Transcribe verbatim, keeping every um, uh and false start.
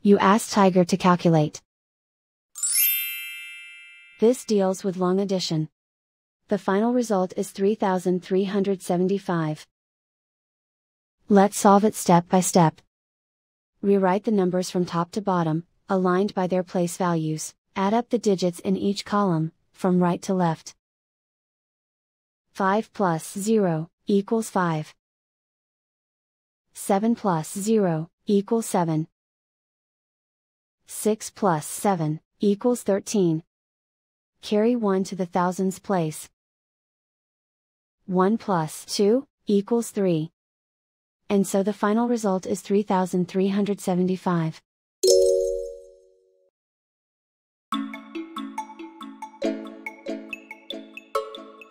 You ask Tiger to calculate. This deals with long addition. The final result is three thousand three hundred seventy-five. Let's solve it step by step. Rewrite the numbers from top to bottom, aligned by their place values. Add up the digits in each column, from right to left. five plus zero equals five. seven plus zero equals seven. six plus seven equals thirteen. Carry one to the thousands place. one plus two equals three. And so the final result is three thousand three hundred seventy-five.